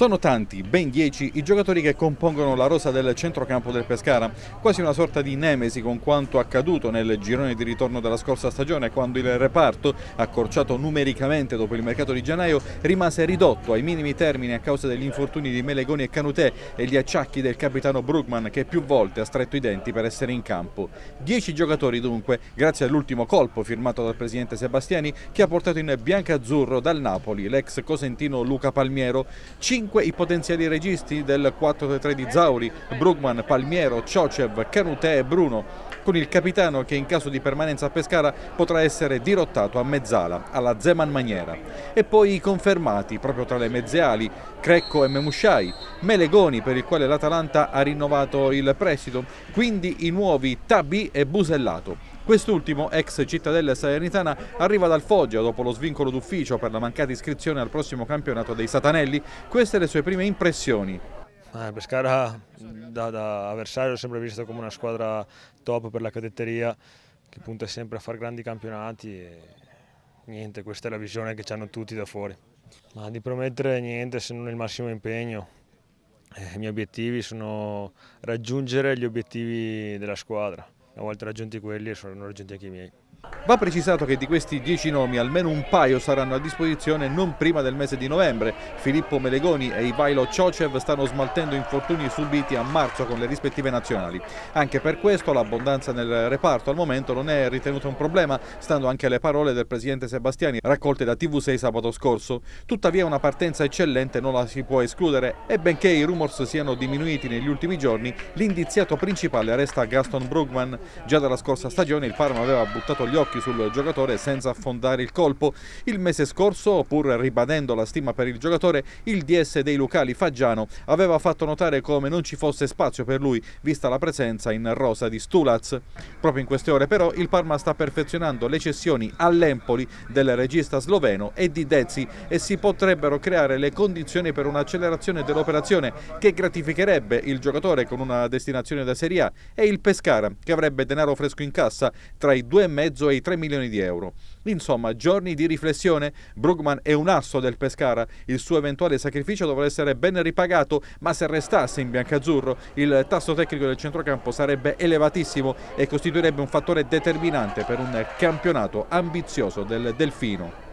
Sono tanti, ben 10, i giocatori che compongono la rosa del centrocampo del Pescara, quasi una sorta di nemesi con quanto accaduto nel girone di ritorno della scorsa stagione, quando il reparto, accorciato numericamente dopo il mercato di gennaio, rimase ridotto ai minimi termini a causa degli infortuni di Melegoni e Canutè e gli acciacchi del capitano Brugman, che più volte ha stretto i denti per essere in campo. 10 giocatori dunque, grazie all'ultimo colpo firmato dal presidente Sebastiani, che ha portato in biancazzurro dal Napoli l'ex cosentino Luca Palmiero, 5 i potenziali registi del 4-3 di Zauri: Brugman, Palmiero, Ciocev, Canutè e Bruno, con il capitano che in caso di permanenza a Pescara potrà essere dirottato a mezzala, alla Zeman maniera. E poi i confermati, proprio tra le mezze ali, Crecco e Memushai, Melegoni, per il quale l'Atalanta ha rinnovato il prestito, quindi i nuovi Tabi e Busellato. Quest'ultimo, ex Cittadella Salernitana, arriva dal Foggia dopo lo svincolo d'ufficio per la mancata iscrizione al prossimo campionato dei Satanelli. Queste le sue prime impressioni. Pescara da avversario ho sempre visto come una squadra top per la cadetteria, che punta sempre a fare grandi campionati e niente, questa è la visione che hanno tutti da fuori. Ma di promettere niente se non il massimo impegno. I miei obiettivi sono raggiungere gli obiettivi della squadra. Una volta raggiunti quelli sono raggiunti anche i miei. Va precisato che di questi 10 nomi almeno un paio saranno a disposizione non prima del mese di novembre. Filippo Melegoni e Ivailo Ciocev stanno smaltendo infortuni subiti a marzo con le rispettive nazionali. Anche per questo l'abbondanza nel reparto al momento non è ritenuta un problema, stando anche alle parole del presidente Sebastiani raccolte da TV6 sabato scorso. Tuttavia una partenza eccellente non la si può escludere e benché i rumors siano diminuiti negli ultimi giorni, l'indiziato principale resta Gaston Brugman. Già dalla scorsa stagione il Parma aveva buttato gli occhi sul giocatore senza affondare il colpo. Il mese scorso, pur ribadendo la stima per il giocatore, il DS dei locali Faggiano aveva fatto notare come non ci fosse spazio per lui, vista la presenza in rosa di Stulaz. Proprio in queste ore però il Parma sta perfezionando le cessioni all'Empoli del regista sloveno e di Dezzi e si potrebbero creare le condizioni per un'accelerazione dell'operazione che gratificherebbe il giocatore con una destinazione da Serie A e il Pescara, che avrebbe denaro fresco in cassa tra i 2,5 e i 3 milioni di euro. Insomma, giorni di riflessione. Brugman è un asso del Pescara, il suo eventuale sacrificio dovrà essere ben ripagato, ma se restasse in biancazzurro il tasso tecnico del centrocampo sarebbe elevatissimo e costituirebbe un fattore determinante per un campionato ambizioso del Delfino.